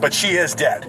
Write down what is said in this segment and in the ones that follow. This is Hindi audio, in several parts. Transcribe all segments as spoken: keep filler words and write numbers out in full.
but she is dead.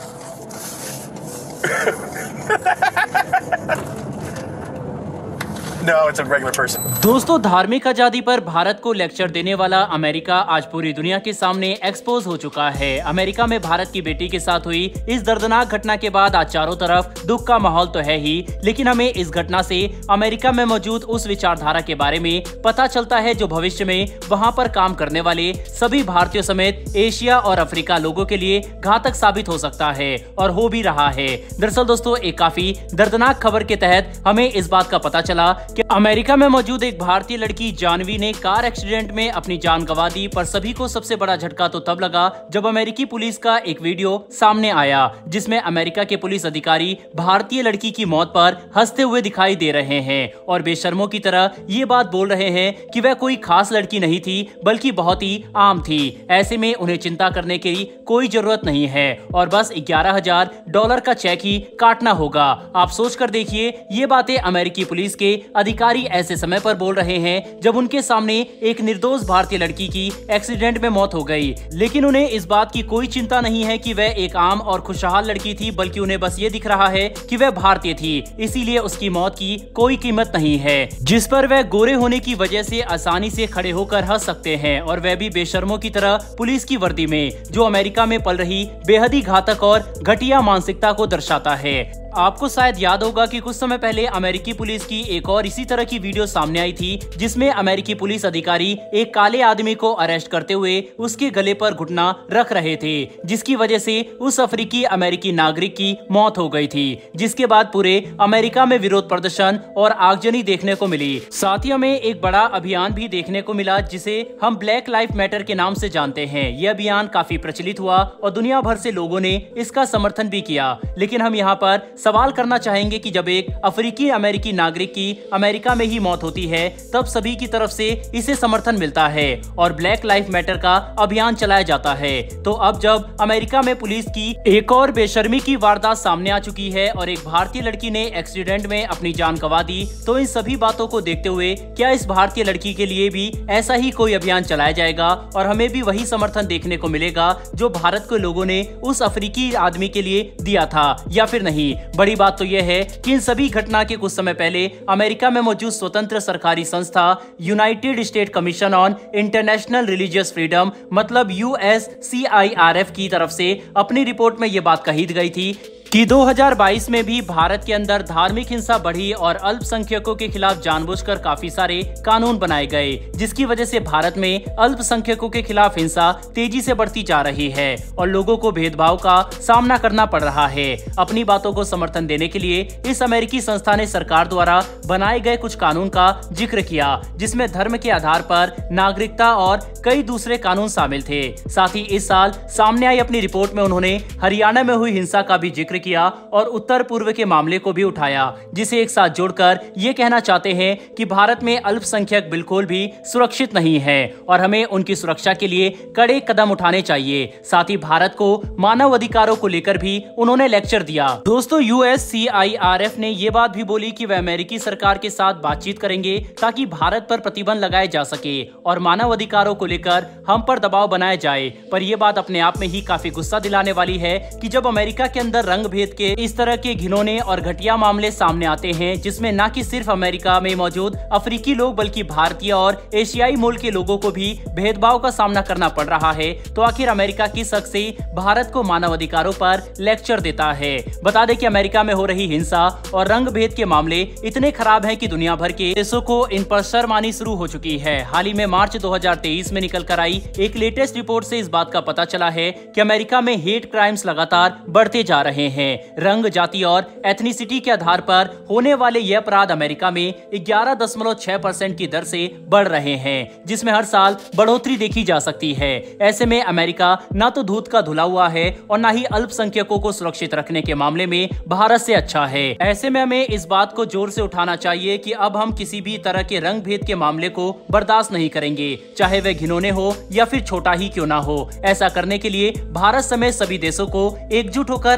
No, it's a regular person. दोस्तों, धार्मिक आजादी पर भारत को लेक्चर देने वाला अमेरिका आज पूरी दुनिया के सामने एक्सपोज हो चुका है। अमेरिका में भारत की बेटी के साथ हुई इस दर्दनाक घटना के बाद आज चारों तरफ दुख का माहौल तो है ही, लेकिन हमें इस घटना से अमेरिका में मौजूद उस विचारधारा के बारे में पता चलता है जो भविष्य में वहां पर काम करने वाले सभी भारतीयों समेत एशिया और अफ्रीका लोगों के लिए घातक साबित हो सकता है और हो भी रहा है। दरअसल दोस्तों, एक काफी दर्दनाक खबर के तहत हमें इस बात का पता चला कि अमेरिका में मौजूद एक भारतीय लड़की जानवी ने कार एक्सीडेंट में अपनी जान गंवा दी। पर सभी को सबसे बड़ा झटका तो तब लगा जब अमेरिकी पुलिस का एक वीडियो सामने आया जिसमें अमेरिका के पुलिस अधिकारी भारतीय लड़की की मौत पर हंसते हुए दिखाई दे रहे हैं और बेशर्मों की तरह ये बात बोल रहे हैं कि वह कोई खास लड़की नहीं थी बल्कि बहुत ही आम थी। ऐसे में उन्हें चिंता करने की कोई जरूरत नहीं है और बस ग्यारह हजार डॉलर का चेक ही काटना होगा। आप सोच कर देखिए, ये बातें अमेरिकी पुलिस के अधिकारी ऐसे समय पर बोल रहे हैं जब उनके सामने एक निर्दोष भारतीय लड़की की एक्सीडेंट में मौत हो गई, लेकिन उन्हें इस बात की कोई चिंता नहीं है कि वह एक आम और खुशहाल लड़की थी, बल्कि उन्हें बस ये दिख रहा है कि वह भारतीय थी, इसीलिए उसकी मौत की कोई कीमत नहीं है, जिस पर वह गोरे होने की वजह से आसानी से खड़े होकर हंस सकते हैं और वह भी बेशर्मों की तरह पुलिस की वर्दी में, जो अमेरिका में पल रही बेहद ही घातक और घटिया मानसिकता को दर्शाता है। आपको शायद याद होगा कि कुछ समय पहले अमेरिकी पुलिस की एक और इसी तरह की वीडियो सामने आई थी जिसमें अमेरिकी पुलिस अधिकारी एक काले आदमी को अरेस्ट करते हुए उसके गले पर घुटना रख रहे थे, जिसकी वजह से उस अफ्रीकी अमेरिकी नागरिक की मौत हो गई थी, जिसके बाद पूरे अमेरिका में विरोध प्रदर्शन और आगजनी देखने को मिली। साथ ही हमें एक बड़ा अभियान भी देखने को मिला जिसे हम ब्लैक लाइफ मैटर के नाम से जानते हैं। यह अभियान काफी प्रचलित हुआ और दुनिया भर से लोगों ने इसका समर्थन भी किया, लेकिन हम यहाँ पर सवाल करना चाहेंगे कि जब एक अफ्रीकी अमेरिकी नागरिक की अमेरिका में ही मौत होती है तब सभी की तरफ से इसे समर्थन मिलता है और ब्लैक लाइफ मैटर का अभियान चलाया जाता है। तो अब जब अमेरिका में पुलिस की एक और बेशर्मी की वारदात सामने आ चुकी है और एक भारतीय लड़की ने एक्सीडेंट में अपनी जान गंवा दी, तो इन सभी बातों को देखते हुए क्या इस भारतीय लड़की के लिए भी ऐसा ही कोई अभियान चलाया जाएगा और हमें भी वही समर्थन देखने को मिलेगा जो भारत के लोगों ने उस अफ्रीकी आदमी के लिए दिया था, या फिर नहीं? बड़ी बात तो यह है कि इन सभी घटना के कुछ समय पहले अमेरिका में मौजूद स्वतंत्र सरकारी संस्था United State commission on international religious freedom मतलब U S C I R F की तरफ से अपनी रिपोर्ट में यह बात कही गई थी कि दो हज़ार बाईस में भी भारत के अंदर धार्मिक हिंसा बढ़ी और अल्पसंख्यकों के खिलाफ जानबूझकर काफी सारे कानून बनाए गए, जिसकी वजह से भारत में अल्पसंख्यकों के खिलाफ हिंसा तेजी से बढ़ती जा रही है और लोगों को भेदभाव का सामना करना पड़ रहा है। अपनी बातों को समर्थन देने के लिए इस अमेरिकी संस्था ने सरकार द्वारा बनाए गए कुछ कानून का जिक्र किया, जिसमें धर्म के आधार पर नागरिकता और कई दूसरे कानून शामिल थे। साथ ही इस साल सामने आई अपनी रिपोर्ट में उन्होंने हरियाणा में हुई हिंसा का भी जिक्र किया और उत्तर पूर्व के मामले को भी उठाया, जिसे एक साथ जोड़कर ये कहना चाहते हैं कि भारत में अल्पसंख्यक बिल्कुल भी सुरक्षित नहीं है और हमें उनकी सुरक्षा के लिए कड़े कदम उठाने चाहिए। साथ ही भारत को मानव अधिकारों को लेकर भी उन्होंने लेक्चर दिया। दोस्तों, U S C I R F ने ये बात भी बोली कि वह अमेरिकी सरकार के साथ बातचीत करेंगे ताकि भारत पर प्रतिबंध लगाए जा सके और मानव अधिकारों को लेकर हम पर दबाव बनाया जाए। पर यह बात अपने आप में ही काफी गुस्सा दिलाने वाली है कि जब अमेरिका के अंदर रंग भेद के इस तरह के घिनौने और घटिया मामले सामने आते हैं, जिसमें न कि सिर्फ अमेरिका में मौजूद अफ्रीकी लोग बल्कि भारतीय और एशियाई मूल के लोगों को भी भेदभाव का सामना करना पड़ रहा है, तो आखिर अमेरिका किस हक से भारत को मानव अधिकारों पर लेक्चर देता है? बता दें कि अमेरिका में हो रही हिंसा और रंग भेद के मामले इतने खराब हैं कि दुनिया भर के देशों को इन पर शर्म आनी शुरू हो चुकी है। हाल ही में मार्च दो हज़ार तेईस में निकल कर आई एक लेटेस्ट रिपोर्ट से इस बात का पता चला है कि अमेरिका में हेट क्राइम्स लगातार बढ़ते जा रहे हैं। रंग, जाति और एथनिसिटी के आधार पर होने वाले ये अपराध अमेरिका में ग्यारह दशमलव छह परसेंट की दर से बढ़ रहे हैं, जिसमें हर साल बढ़ोतरी देखी जा सकती है। ऐसे में अमेरिका न तो दूध का धुला हुआ है और न ही अल्पसंख्यकों को सुरक्षित रखने के मामले में भारत से अच्छा है। ऐसे में हमें इस बात को जोर से उठाना चाहिए कि अब हम किसी भी तरह के रंग भेद के मामले को बर्दाश्त नहीं करेंगे, चाहे वह घिनौने हो या फिर छोटा ही क्यों ना हो। ऐसा करने के लिए भारत समेत सभी देशों को एकजुट होकर अमेरिका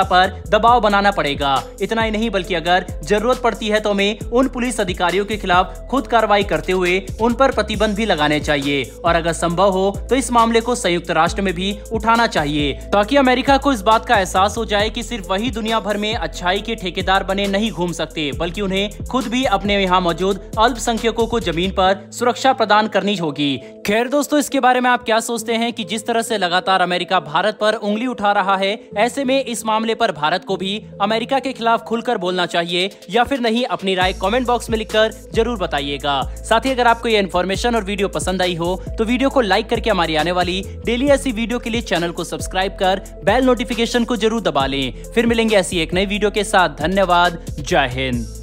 पर दबाव बनाना पड़ेगा। इतना ही नहीं बल्कि अगर जरूरत पड़ती है तो हमें उन पुलिस अधिकारियों के खिलाफ खुद कार्रवाई करते हुए उन पर प्रतिबंध भी लगाने चाहिए और अगर संभव हो तो इस मामले को संयुक्त राष्ट्र में भी उठाना चाहिए ताकि अमेरिका को इस बात का एहसास हो जाए कि सिर्फ वही दुनिया भर में अच्छाई के ठेकेदार बने नहीं घूम सकते, बल्कि उन्हें खुद भी अपने यहाँ मौजूद अल्पसंख्यकों को जमीन पर सुरक्षा प्रदान करनी होगी। खैर दोस्तों, इसके बारे में आप क्या सोचते हैं कि जिस तरह से लगातार अमेरिका भारत पर उंगली उठा रहा है, ऐसे में इस मामले पर भारत को भी अमेरिका के खिलाफ खुलकर बोलना चाहिए या फिर नहीं? अपनी राय कमेंट बॉक्स में लिखकर जरूर बताइएगा। साथ ही अगर आपको ये इन्फॉर्मेशन और वीडियो पसंद आई हो तो वीडियो को लाइक करके हमारी आने वाली डेली ऐसी वीडियो के लिए चैनल को सब्सक्राइब कर बेल नोटिफिकेशन को जरूर दबा लें। फिर मिलेंगे ऐसी एक नई वीडियो के साथ। धन्यवाद। जय हिंद।